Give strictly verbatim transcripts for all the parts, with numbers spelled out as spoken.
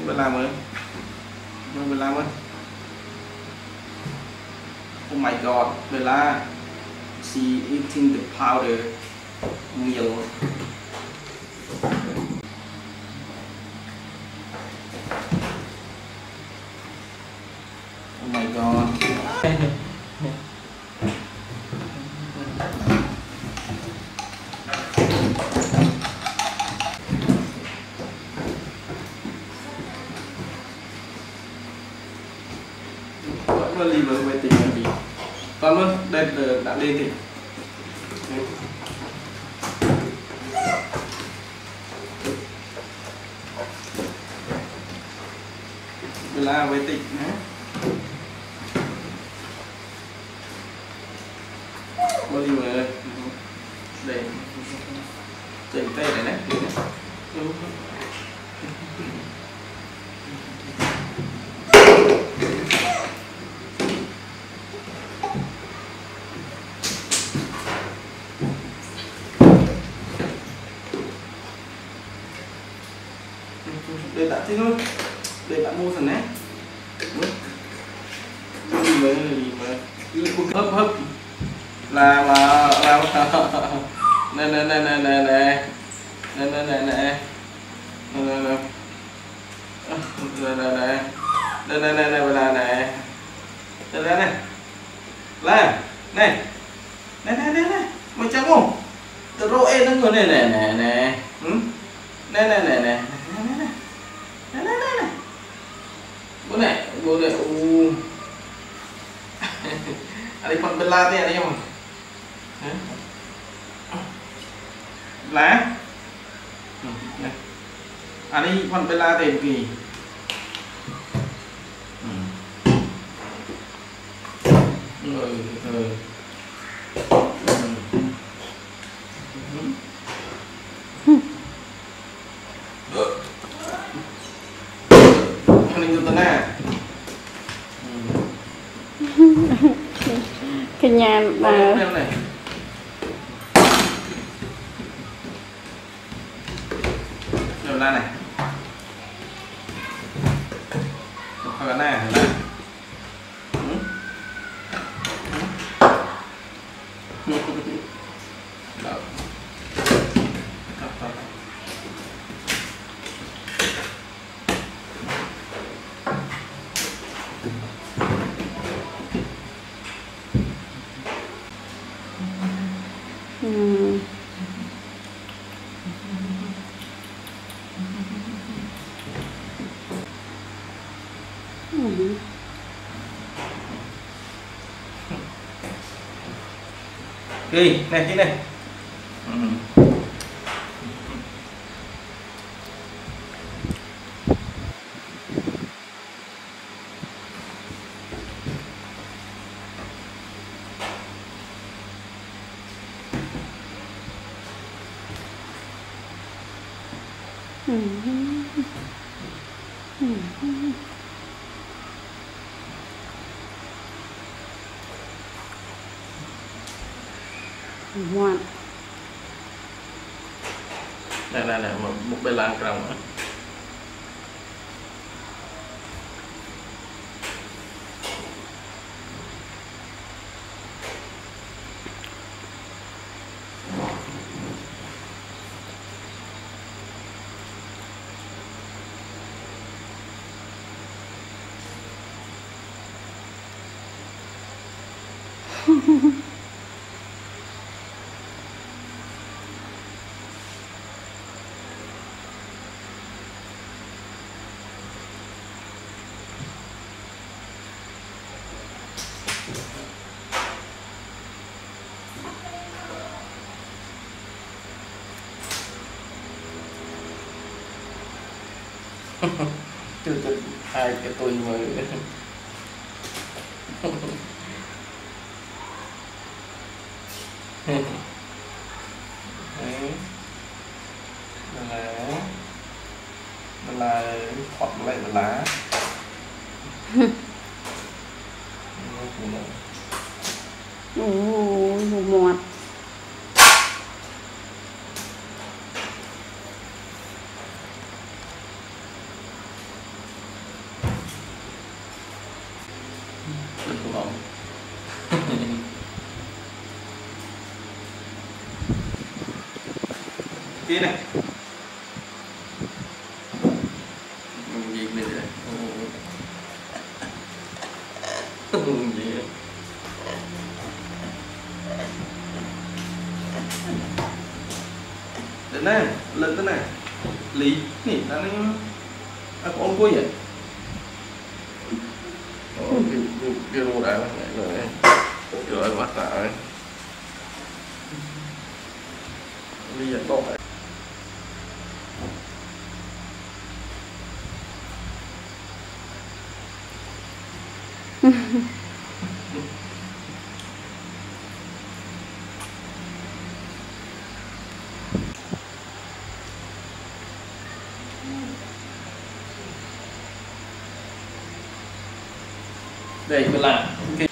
Bela mới Bela mới oh my god Bela she eating the powder meal oh my god vẫn lì với về tình gì con ơi đây đã lên thì Bela với tịnh nhé con lì với đây chỉnh tay này này để đã thế thôi để đã mua phần đấy gì mới gì mới hấp hấp là mà làm nè nè nè nè nè nè nè nè nè nè nè nè nè nè nè nè nè nè nè là này nè nè này là này nè nè nè nè mày chắc không tao rô em nó người này nè nè nè nè nè nè nè nè nè nè bố này bố này u anh còn Bela thế này không lá anh ấy còn Bela thế gì ừ ừ cái nhà mà đâu ra này không có này hả ừ. Ừ. Đi này thế này ừ. Ừ. Ừ. Ngoan. Này này này một, một Bela cầm nữa. Chưa được hai cái tôi mới đấy là là thoát lại là lá Ồ, ngọt. Đừng có kia này gì này vậy gì đến này lên tới này lý nỉ ta nó à có ông quay vậy kia đồ đá này rồi rồi bắt lại bây giờ to vậy đây mới làm cái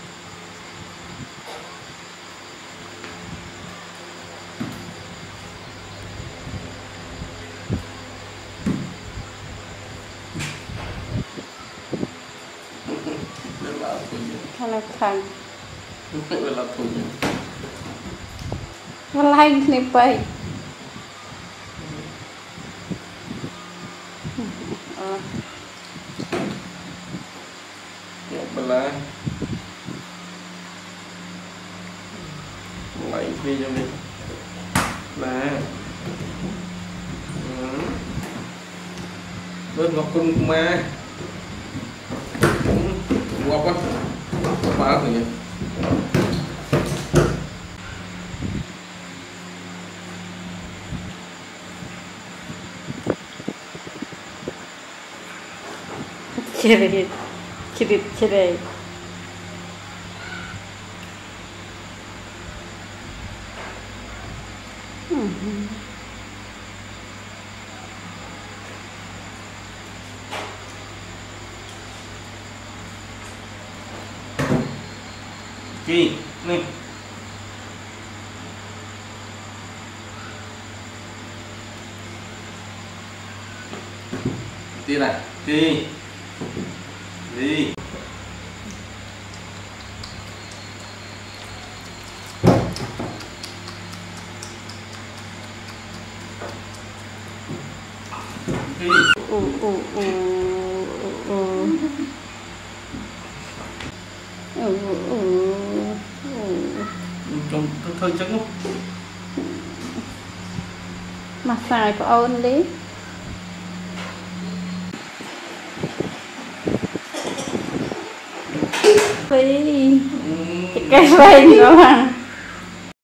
Kalau khang, là thùng lain ni pai. Bela lấy đi cho mình là bên ngọc cung ma ngọc quá phá rồi nhỉ Cerit, cerit, cerit. Hmm. Kì, này tí này, kì đi đi U u u u u u trong thôi chắc lúc massage của ôn đi Vì cái vây nữa mà